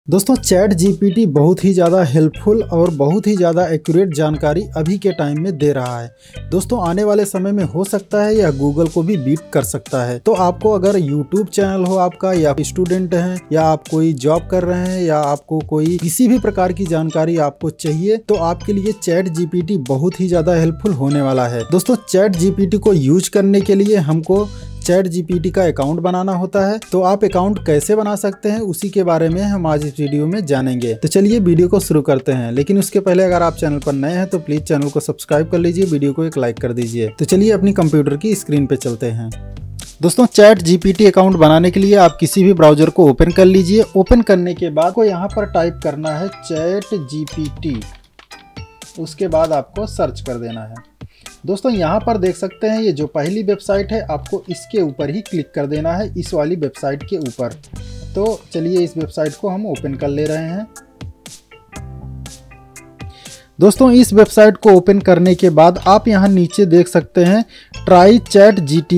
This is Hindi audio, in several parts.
दोस्तों चैट जीपीटी बहुत ही ज़्यादा हेल्पफुल और बहुत ही ज़्यादा एक्यूरेट जानकारी अभी के टाइम में दे रहा है। दोस्तों आने वाले समय में हो सकता है यह गूगल को भी बीट कर सकता है। तो आपको अगर यूट्यूब चैनल हो आपका, या स्टूडेंट हैं, या आप कोई जॉब कर रहे हैं, या आपको कोई किसी भी प्रकार की जानकारी आपको चाहिए, तो आपके लिए चैट जीपीटी बहुत ही ज़्यादा हेल्पफुल होने वाला है। दोस्तों चैट जीपीटी को यूज करने के लिए हमको चैट जीपीटी का अकाउंट बनाना होता है। तो आप अकाउंट कैसे बना सकते हैं उसी के बारे में हम आज इस वीडियो में जानेंगे। तो चलिए वीडियो को शुरू करते हैं, लेकिन उसके पहले अगर आप चैनल पर नए हैं तो प्लीज चैनल को सब्सक्राइब कर लीजिए, वीडियो को एक लाइक कर दीजिए। तो चलिए अपनी कंप्यूटर की स्क्रीन पे चलते हैं। दोस्तों चैट जीपीटी अकाउंट बनाने के लिए आप किसी भी ब्राउजर को ओपन कर लीजिए। ओपन करने के बाद को यहाँ पर टाइप करना है चैट जीपीटी, उसके बाद आपको सर्च कर देना है। दोस्तों यहाँ पर देख सकते हैं ये जो पहली वेबसाइट है, आपको इसके ऊपर ही क्लिक कर देना है, इस वाली वेबसाइट के ऊपर। तो चलिए इस वेबसाइट को हम ओपन कर ले रहे हैं। दोस्तों इस वेबसाइट को ओपन करने के बाद आप यहाँ नीचे देख सकते हैं ट्राई चैट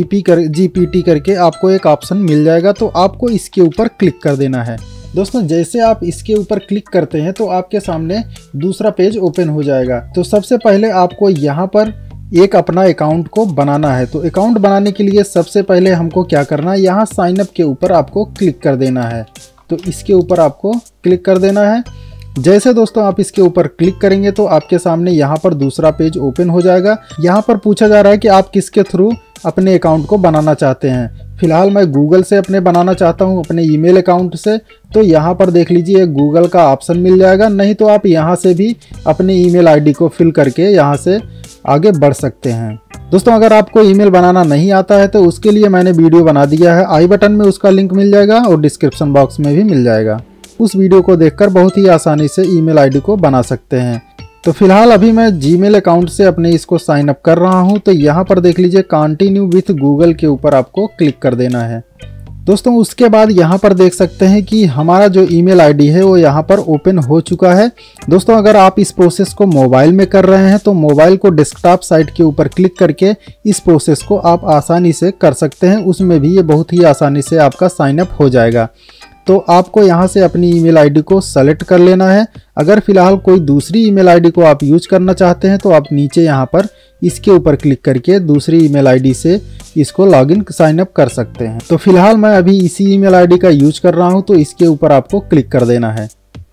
जीपीटी करके आपको एक ऑप्शन मिल जाएगा। तो आपको इसके ऊपर क्लिक कर देना है। दोस्तों जैसे आप इसके ऊपर क्लिक करते हैं तो आपके सामने दूसरा पेज ओपन हो जाएगा। तो सबसे पहले आपको यहाँ पर एक अपना अकाउंट को बनाना है। तो अकाउंट बनाने के लिए सबसे पहले हमको क्या करना है, यहाँ साइन अप के ऊपर आपको क्लिक कर देना है। तो इसके ऊपर आपको क्लिक कर देना है। जैसे दोस्तों आप इसके ऊपर क्लिक करेंगे तो आपके सामने यहाँ पर दूसरा पेज ओपन हो जाएगा। यहाँ पर पूछा जा रहा है कि आप किसके थ्रू अपने अकाउंट को बनाना चाहते हैं। फिलहाल मैं गूगल से अपने बनाना चाहता हूँ, अपने ईमेल अकाउंट से। तो यहाँ पर देख लीजिए गूगल का ऑप्शन मिल जाएगा, नहीं तो आप यहाँ से भी अपने ईमेल आईडी को फिल करके यहाँ से आगे बढ़ सकते हैं। दोस्तों अगर आपको ईमेल बनाना नहीं आता है तो उसके लिए मैंने वीडियो बना दिया है, आई बटन में उसका लिंक मिल जाएगा और डिस्क्रिप्शन बॉक्स में भी मिल जाएगा। उस वीडियो को देखकर बहुत ही आसानी से ईमेल आईडी को बना सकते हैं। तो फिलहाल अभी मैं जीमेल अकाउंट से अपने इसको साइन अप कर रहा हूं। तो यहाँ पर देख लीजिए कंटिन्यू विथ गूगल के ऊपर आपको क्लिक कर देना है। दोस्तों उसके बाद यहाँ पर देख सकते हैं कि हमारा जो ईमेल आईडी है वो यहाँ पर ओपन हो चुका है। दोस्तों अगर आप इस प्रोसेस को मोबाइल में कर रहे हैं तो मोबाइल को डेस्कटॉप साइट के ऊपर क्लिक करके इस प्रोसेस को आप आसानी से कर सकते हैं। उसमें भी ये बहुत ही आसानी से आपका साइन अप हो जाएगा। तो आपको यहाँ से अपनी ईमेल आईडी को सेलेक्ट कर लेना है। अगर फिलहाल कोई दूसरी ईमेल आईडी को आप यूज करना चाहते हैं तो आप नीचे यहाँ पर इसके ऊपर क्लिक करके दूसरी ईमेल आईडी से इसको लॉगिन साइन अप कर सकते हैं। तो फिलहाल मैं अभी इसी ईमेल आईडी का यूज कर रहा हूँ, तो इसके ऊपर आपको क्लिक कर देना है।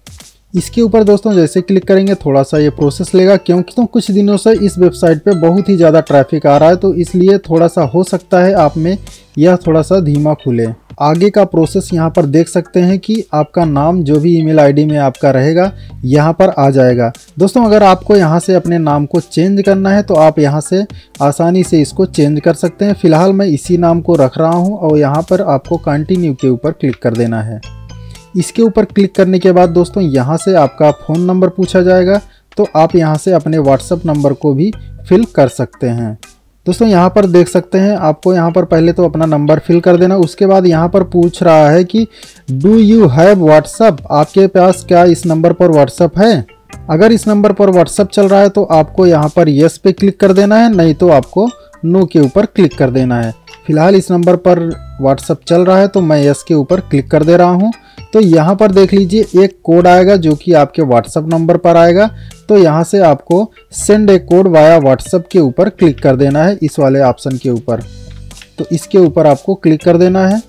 इसके ऊपर दोस्तों जैसे क्लिक करेंगे थोड़ा सा ये प्रोसेस लेगा, क्योंकि तो कुछ दिनों से इस वेबसाइट पे बहुत ही ज़्यादा ट्रैफिक आ रहा है, तो इसलिए थोड़ा सा हो सकता है आप में यह थोड़ा सा धीमा खुले। आगे का प्रोसेस यहाँ पर देख सकते हैं कि आपका नाम जो भी ईमेल आईडी में आपका रहेगा यहाँ पर आ जाएगा। दोस्तों अगर आपको यहाँ से अपने नाम को चेंज करना है तो आप यहाँ से आसानी से इसको चेंज कर सकते हैं। फिलहाल मैं इसी नाम को रख रहा हूँ और यहाँ पर आपको कंटिन्यू के ऊपर क्लिक कर देना है। इसके ऊपर क्लिक करने के बाद दोस्तों यहाँ से आपका फ़ोन नंबर पूछा जाएगा, तो आप यहाँ से अपने व्हाट्सएप नंबर को भी फिल कर सकते हैं। दोस्तों यहाँ पर देख सकते हैं आपको यहाँ पर पहले तो अपना नंबर फिल कर देना। उसके बाद यहाँ पर पूछ रहा है कि डू यू हैव व्हाट्सएप, आपके पास क्या इस नंबर पर व्हाट्सएप है। अगर इस नंबर पर व्हाट्सएप चल रहा है तो आपको यहाँ पर यस पे क्लिक कर देना है, नहीं तो आपको नो के ऊपर क्लिक कर देना है। फिलहाल इस नंबर पर व्हाट्सएप चल रहा है तो मैं यस के ऊपर क्लिक कर दे रहा हूँ। तो यहाँ पर देख लीजिए एक कोड आएगा जो कि आपके व्हाट्सएप नंबर पर आएगा। तो यहाँ से आपको send a code via WhatsApp के ऊपर क्लिक कर देना है, इस वाले ऑप्शन के ऊपर। तो इसके ऊपर आपको क्लिक कर देना है।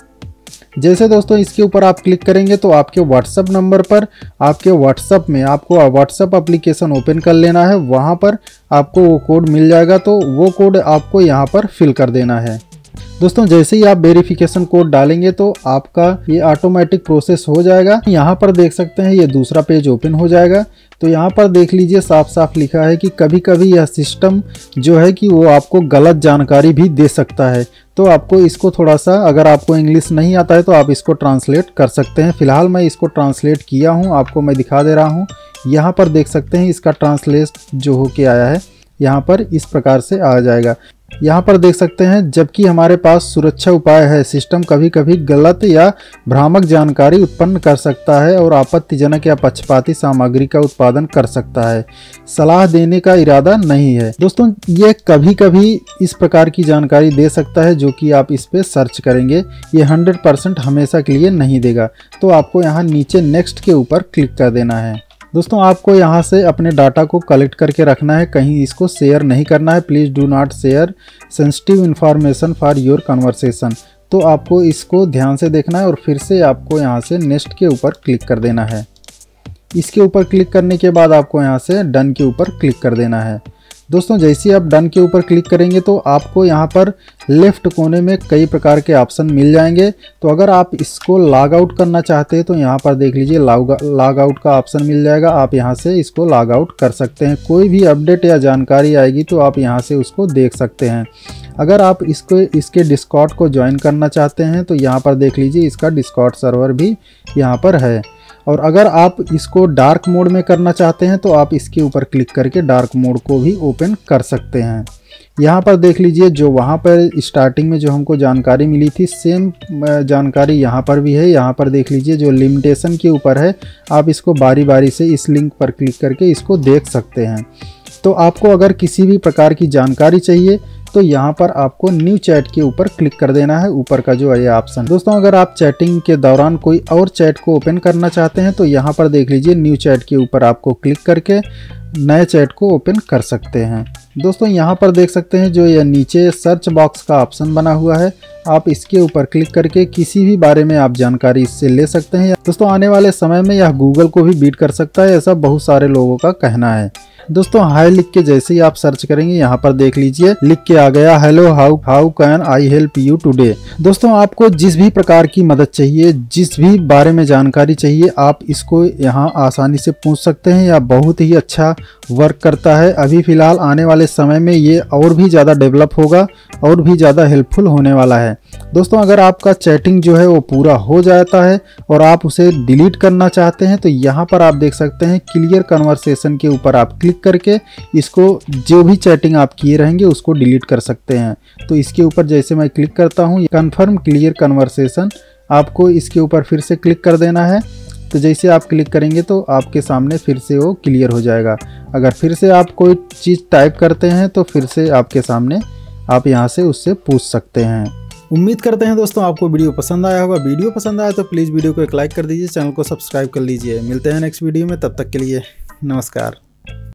जैसे दोस्तों इसके ऊपर आप क्लिक करेंगे तो आपके व्हाट्सएप नंबर पर आपके व्हाट्सएप में आपको व्हाट्सएप एप्लीकेशन ओपन कर लेना है, वहाँ पर आपको वो कोड मिल जाएगा। तो वो कोड आपको यहाँ पर फिल कर देना है। दोस्तों जैसे ही आप वेरिफिकेशन कोड डालेंगे तो आपका ये ऑटोमेटिक प्रोसेस हो जाएगा। यहाँ पर देख सकते हैं ये दूसरा पेज ओपन हो जाएगा। तो यहाँ पर देख लीजिए साफ साफ लिखा है कि कभी कभी यह सिस्टम जो है कि वो आपको गलत जानकारी भी दे सकता है। तो आपको इसको थोड़ा सा, अगर आपको इंग्लिश नहीं आता है तो आप इसको ट्रांसलेट कर सकते हैं। फिलहाल मैं इसको ट्रांसलेट किया हूँ, आपको मैं दिखा दे रहा हूँ। यहाँ पर देख सकते हैं इसका ट्रांसलेट जो हो के आया है। यहाँ पर इस प्रकार से आ जाएगा। यहाँ पर देख सकते हैं, जबकि हमारे पास सुरक्षा उपाय है, सिस्टम कभी कभी गलत या भ्रामक जानकारी उत्पन्न कर सकता है और आपत्तिजनक या पक्षपाती सामग्री का उत्पादन कर सकता है। सलाह देने का इरादा नहीं है। दोस्तों, ये कभी कभी इस प्रकार की जानकारी दे सकता है जो कि आप इस पे सर्च करेंगे। ये 100% हमेशा के लिए नहीं देगा। तो आपको यहाँ नीचे नेक्स्ट के ऊपर क्लिक कर देना है। दोस्तों, आपको यहाँ से अपने डाटा को कलेक्ट करके रखना है, कहीं इसको शेयर नहीं करना है। Please do not share sensitive information for your conversation. तो आपको इसको ध्यान से देखना है और फिर से आपको यहाँ से नेक्स्ट के ऊपर क्लिक कर देना है। इसके ऊपर क्लिक करने के बाद आपको यहाँ से डन के ऊपर क्लिक कर देना है। दोस्तों, जैसे ही आप डन के ऊपर क्लिक करेंगे तो आपको यहाँ पर लेफ्ट कोने में कई प्रकार के ऑप्शन मिल जाएंगे। तो अगर आप इसको लॉग आउट करना चाहते हैं तो यहाँ पर देख लीजिए लॉग आउट का ऑप्शन मिल जाएगा। आप यहाँ से इसको लॉग आउट कर सकते हैं। कोई भी अपडेट या जानकारी आएगी तो आप यहाँ से उसको देख सकते हैं। अगर आप इसके डिस्कॉर्ड को ज्वाइन करना चाहते हैं तो यहाँ पर देख लीजिए, इसका डिस्कॉर्ड सर्वर भी यहाँ पर है। और अगर आप इसको डार्क मोड में करना चाहते हैं तो आप इसके ऊपर क्लिक करके डार्क मोड को भी ओपन कर सकते हैं। यहाँ पर देख लीजिए, जो वहाँ पर स्टार्टिंग में जो हमको जानकारी मिली थी, सेम जानकारी यहाँ पर भी है। यहाँ पर देख लीजिए, जो लिमिटेशन के ऊपर है, आप इसको बारी बारी से इस लिंक पर क्लिक करके इसको देख सकते हैं। तो आपको अगर किसी भी प्रकार की जानकारी चाहिए तो यहाँ पर आपको न्यू चैट के ऊपर क्लिक कर देना है, ऊपर का जो ये ऑप्शन। दोस्तों, अगर आप चैटिंग के दौरान कोई और चैट को ओपन करना चाहते हैं तो यहाँ पर देख लीजिए, न्यू चैट के ऊपर आपको क्लिक करके नए चैट को ओपन कर सकते हैं। दोस्तों, यहाँ पर देख सकते हैं जो ये नीचे सर्च बॉक्स का ऑप्शन बना हुआ है, आप इसके ऊपर क्लिक करके किसी भी बारे में आप जानकारी इससे ले सकते हैं। दोस्तों, आने वाले समय में यह गूगल को भी बीट कर सकता है, ऐसा बहुत सारे लोगों का कहना है। दोस्तों, हाय लिख के जैसे ही आप सर्च करेंगे, यहाँ पर देख लीजिए लिख के आ गया, hello how can I help you today. दोस्तों, आपको जिस भी प्रकार की मदद चाहिए, जिस भी बारे में जानकारी चाहिए, आप इसको यहाँ आसानी से पूछ सकते हैं। यह बहुत ही अच्छा वर्क करता है। अभी फिलहाल आने वाले समय में ये और भी ज़्यादा डेवलप होगा और भी ज़्यादा हेल्पफुल होने वाला है। दोस्तों, अगर आपका चैटिंग जो है वो पूरा हो जाता है और आप उसे डिलीट करना चाहते हैं तो यहाँ पर आप देख सकते हैं क्लियर कन्वर्सेशन के ऊपर आप क्लिक करके इसको, जो भी चैटिंग आप किए रहेंगे उसको डिलीट कर सकते हैं। तो इसके ऊपर जैसे मैं क्लिक करता हूँ, कन्फर्म क्लियर कन्वर्सेशन, आपको इसके ऊपर फिर से क्लिक कर देना है। तो जैसे आप क्लिक करेंगे तो आपके सामने फिर से वो क्लियर हो जाएगा। अगर फिर से आप कोई चीज़ टाइप करते हैं तो फिर से आपके सामने आप यहाँ से उससे पूछ सकते हैं। उम्मीद करते हैं दोस्तों आपको वीडियो पसंद आया होगा। वीडियो पसंद आया तो प्लीज़ वीडियो को एक लाइक कर दीजिए, चैनल को सब्सक्राइब कर लीजिए। मिलते हैं नेक्स्ट वीडियो में, तब तक के लिए नमस्कार।